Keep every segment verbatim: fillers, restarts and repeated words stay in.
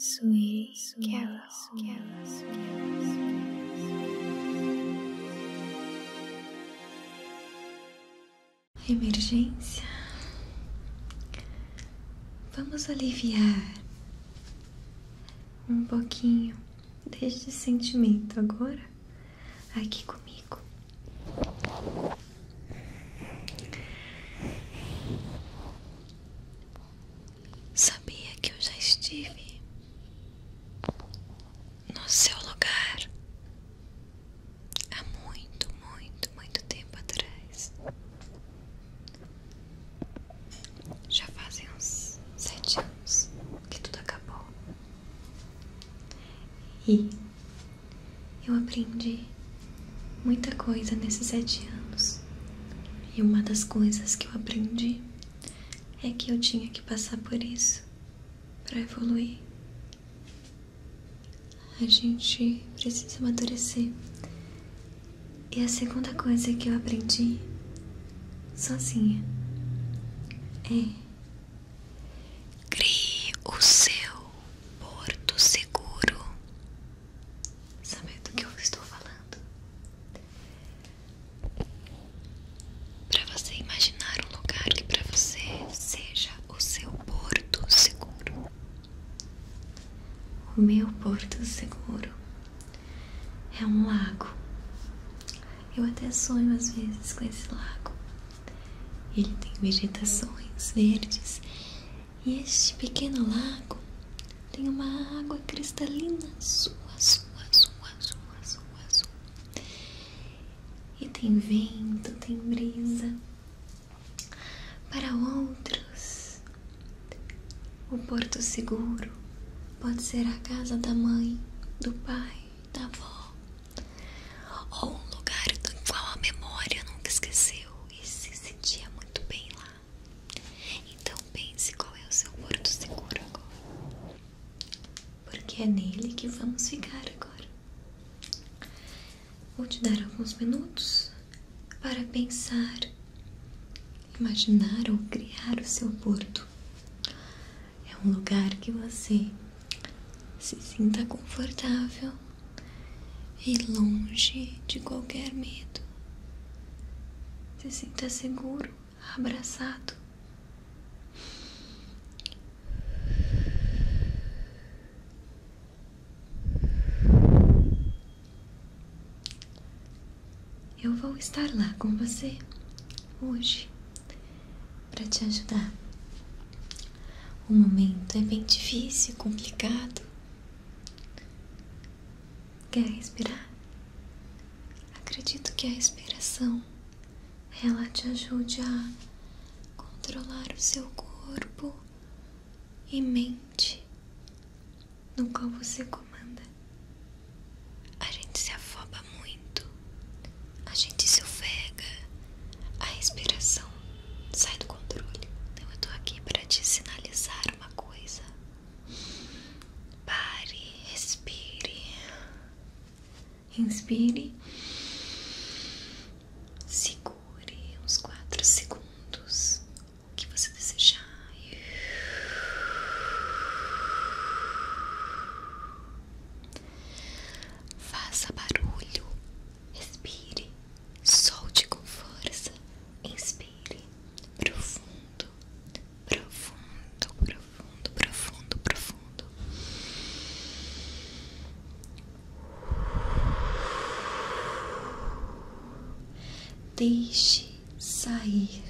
Sweet Carol, Carol, Carol. Emergência. Vamos aliviar um pouquinho deste sentimento agora aqui comigo. Sabia que eu já estive no seu lugar há muito, muito, muito tempo atrás. Já fazem uns sete anos que tudo acabou. E eu aprendi muita coisa nesses sete anos. E uma das coisas que eu aprendi é que eu tinha que passar por isso para evoluir. A gente precisa amadurecer. E a segunda coisa que eu aprendi sozinha é: crie o seu porto seguro. Sabe do que eu estou falando? Para você imaginar um lugar que para você seja o seu porto seguro. O meu porto seguro é um lago. Eu até sonho às vezes com esse lago. Ele tem vegetações verdes e este pequeno lago tem uma água cristalina azul, azul, azul, azul, azul, azul. E tem vento, tem brisa. Para outros, o porto seguro pode ser a casa da mãe, do pai, da avó, ou um lugar do qual a memória nunca esqueceu e se sentia muito bem lá. Então pense qual é o seu porto seguro agora, porque é nele que vamos ficar agora. Vou te dar alguns minutos para pensar, imaginar ou criar o seu porto. É um lugar que você se sinta confortável e longe de qualquer medo. Se sinta seguro, abraçado. Eu vou estar lá com você hoje para te ajudar. O momento é bem difícil, complicado. Quer respirar? Acredito que a respiração ela te ajude a controlar o seu corpo e mente, no qual você comanda. A gente se afoba muito, a gente se ofega, a respiração sai do controle. Então eu tô aqui para te sinalizar uma coisa. Pare, respire. Inspire. Segure uns quatro segundos, o que você desejar. Faça barulho. Respire. Solte com força. Inspire. Profundo. Profundo, profundo, profundo, profundo. Deixe sair.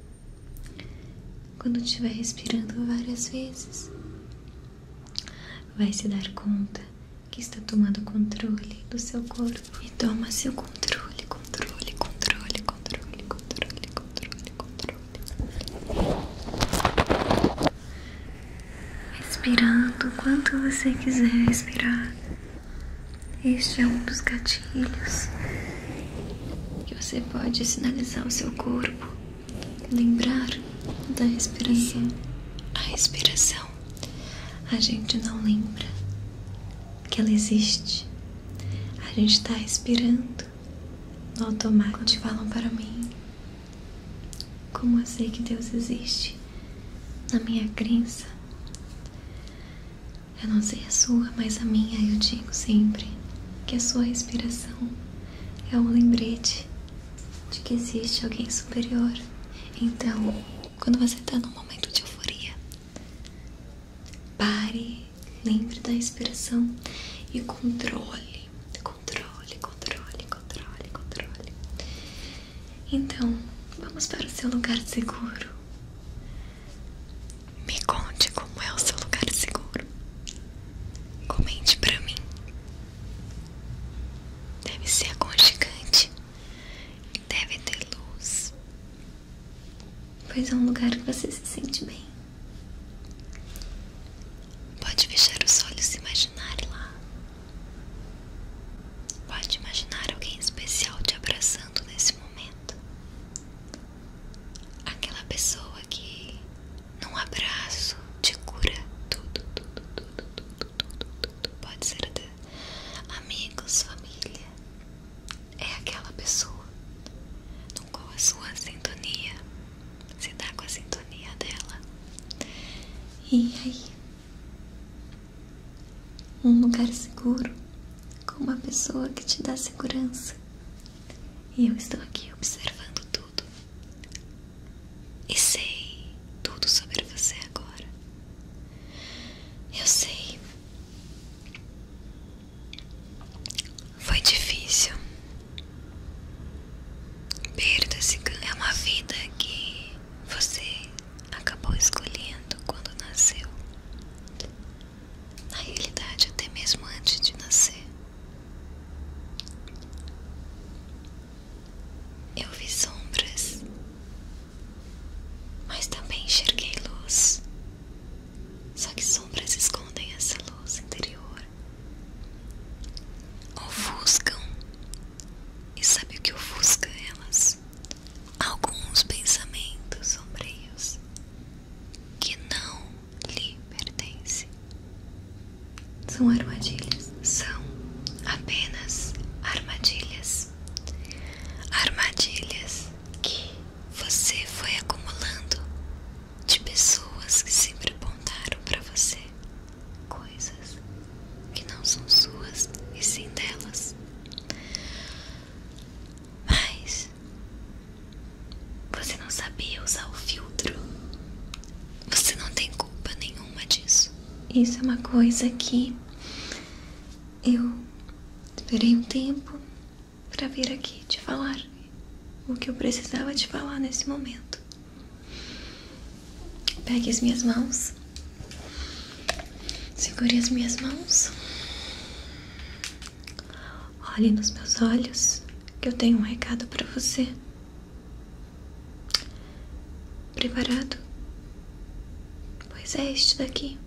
Quando estiver respirando várias vezes, vai se dar conta que está tomando controle do seu corpo. E toma seu controle, controle, controle, controle, controle, controle, controle. Respirando o quanto você quiser respirar. Este é um dos gatilhos. Você pode sinalizar o seu corpo, lembrar da respiração. A respiração, a gente não lembra que ela existe. A gente está respirando no automático. Quando falam para mim como eu sei que Deus existe, na minha crença, Eu não sei a sua, mas a minha eu digo sempre que a sua respiração é um lembrete de que existe alguém superior. Então, quando você está num momento de euforia, pare, lembre da respiração e controle, controle, controle, controle, controle. Então, vamos para o seu lugar seguro. Me conte como é o seu lugar seguro. Comente pra mim. Deve ser aconchegante. Deve ter luz. Pois é um lugar que você se sente bem. Pode fechar os olhos e imaginar lá. Pode imaginar alguém especial te abraçando nesse momento. Aquela pessoa que num abraço te cura tudo, tudo, tudo, tudo, tudo, tudo. Pode ser até amigos, família. É aquela pessoa no qual a sua sintonia se dá com a sintonia dela. E aí, um lugar seguro com uma pessoa que te dá segurança. E eu estou aqui observando tudo e sei tudo sobre você agora. Eu sei. Foi difícil. Perda-se é uma vida que você acabou escolhendo quando nasceu. Na realidade, até mesmo antes de nascer. Eu vi sombras, mas também enxerguei luz. Só que sombras escondem essa luz interior, ofuscam. E sabe o que ofusca elas? Alguns pensamentos sombrios que não lhe pertencem. São armadilhas. São apenas armadilhas. Armadilhas que você foi acumulando de pessoas que sempre apontaram pra você coisas que não são suas e sim delas. Mas você não sabia usar o filtro. Você não tem culpa nenhuma disso. Isso é uma coisa que eu esperei um tempo pra vir aqui te falar o que eu precisava te falar nesse momento. Pegue as minhas mãos. Segure as minhas mãos. Olhe nos meus olhos, que eu tenho um recado pra você. Preparado? Pois é este daqui.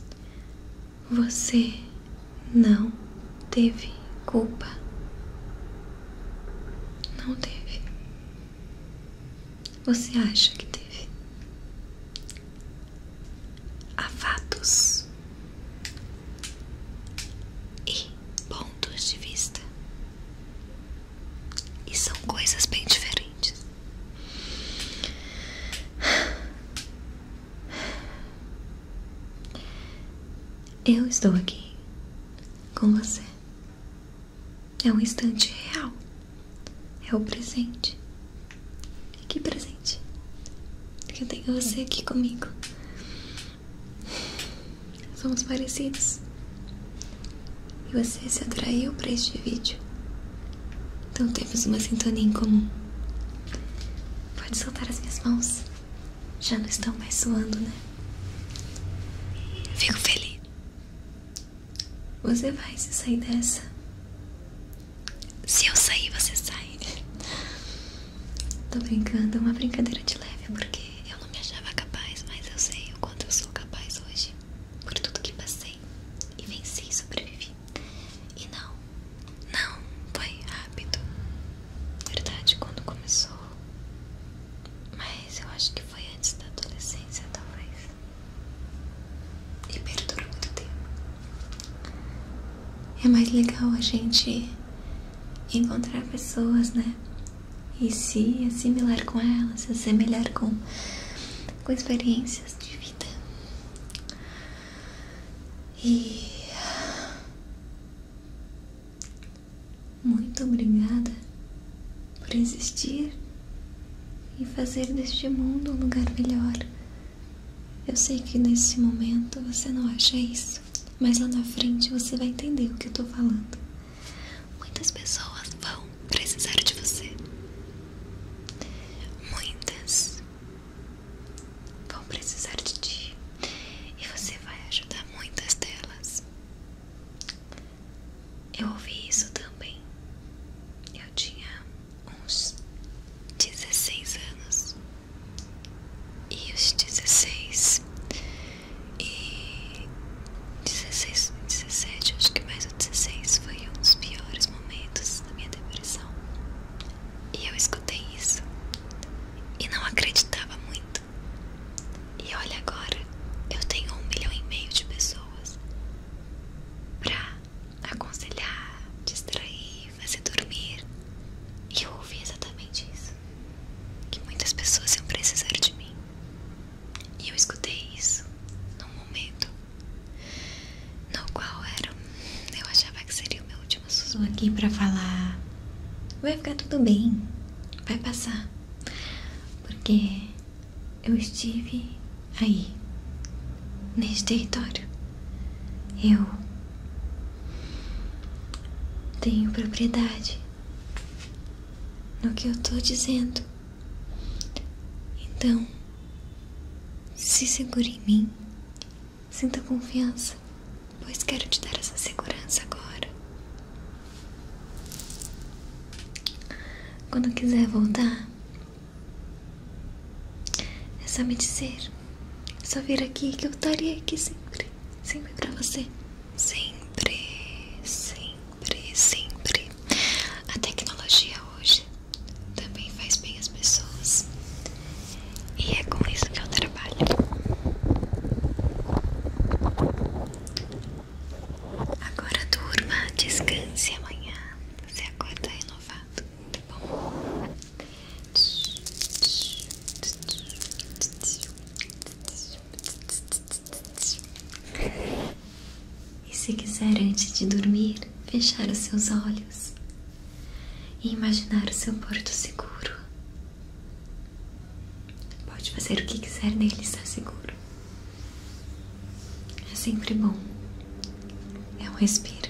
Você não teve culpa. Não teve. Você acha que teve. Há fatos e pontos de vista. E são coisas bem diferentes. Eu estou aqui com você. É um instante real. É o presente. E que presente que eu tenho você aqui comigo. Somos parecidos. E você se atraiu para este vídeo. Então temos uma sintonia em comum. Pode soltar as minhas mãos. Já não estão mais suando, né? Fico feliz. Você vai se sair dessa. Se eu sair, você sai. Tô brincando, é uma brincadeira de leve, porque eu não me achava capaz, mas eu sei o quanto eu sou capaz hoje. Por tudo que passei. E venci e sobrevivi. E não, não foi rápido. Verdade, quando começou. Mas eu acho que foi antes da adolescência, talvez. E perdurou muito tempo. É mais legal a gente encontrar pessoas, né? E se assimilar com elas, se assemelhar com, com experiências de vida. E muito obrigada por existir e fazer deste mundo um lugar melhor. Eu sei que nesse momento você não acha isso, mas lá na frente você vai entender o que eu tô falando. Muitas pessoas vão precisar de você. Muitas vão precisar de ti. E você vai ajudar muitas delas. Eu ouvi isso também. Eu tinha uns dezesseis anos. E os dezesseis e dezesseis, dezessete, acho que mais o dezesseis foi um dos piores momentos da minha depressão. E eu escutei isso e não acreditava muito. E olha agora, eu tenho um milhão e meio de pessoas pra aconselhar, distrair, fazer dormir. E eu ouvi exatamente isso, que muitas pessoas iam precisar de mim. E eu escutei isso num momento no qual era, eu achava que seria o meu último sussurro aqui pra falar: vai ficar tudo bem, vai passar. Porque eu estive aí, neste território. Eu tenho propriedade no que eu tô dizendo. Então, se segure em mim, sinta confiança, pois quero te dar essa segurança agora. Quando quiser voltar, é só me dizer. É só vir aqui que eu estarei aqui sempre, sempre pra você. Sempre, sempre, sempre. A tecnologia hoje também faz bem às pessoas. E é com isso que eu trabalho. Agora durma, descanse. Amanhã você acorda renovado, tá bom? E se quiser, antes de dormir, fechar os seus olhos e imaginar o seu porto seguro. Pode fazer o que quiser nele, estar seguro. É sempre bom. É um respiro.